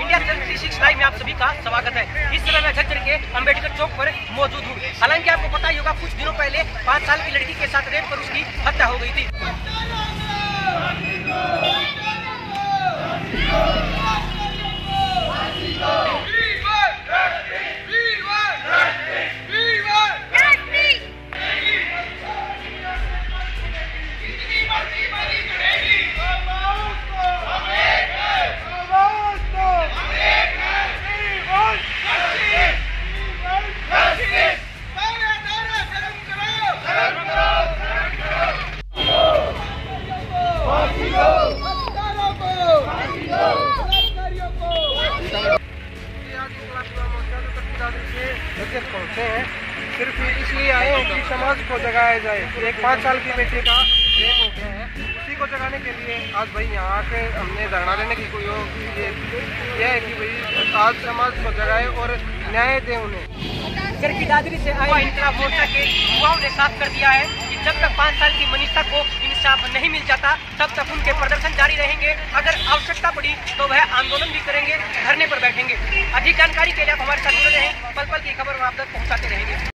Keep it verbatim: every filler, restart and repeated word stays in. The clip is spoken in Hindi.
इंडिया थ्री सिक्सटी लाइव में आप सभी का स्वागत है। इस समय मैं झज्जर के अम्बेडकर चौक पर मौजूद हूँ। हालांकि आपको पता ही होगा, कुछ दिनों पहले पाँच साल की लड़की के साथ रेप कर उसकी हत्या हो गई थी। पहुंचे हैं सिर्फ इसलिए आए हैं कि समाज को जगाया जाए। एक पाँच साल की बेटी का रेप हो गया है, उसी को जगाने के लिए आज भाई यहाँ आके हमने धरना देने की कोई ये ये है कि भाई आज समाज को जगाए और न्याय दे उन्हें। घर की दादरी से आए इंकलाब मोर्चा के युवाओं ने साफ कर दिया है कि जब तक पाँच साल की मनीषा को इंसाफ नहीं मिल जाता तब तक उनके प्रदर्शन जारी रहेंगे। अगर आवश्यकता पड़ी तो वह आंदोलन भी करेंगे, धरने पर बैठेंगे। अधिक जानकारी के लिए आप हमारे साथ जुड़े रहें। पल पल की खबर आप तक पहुँचाते रहेंगे।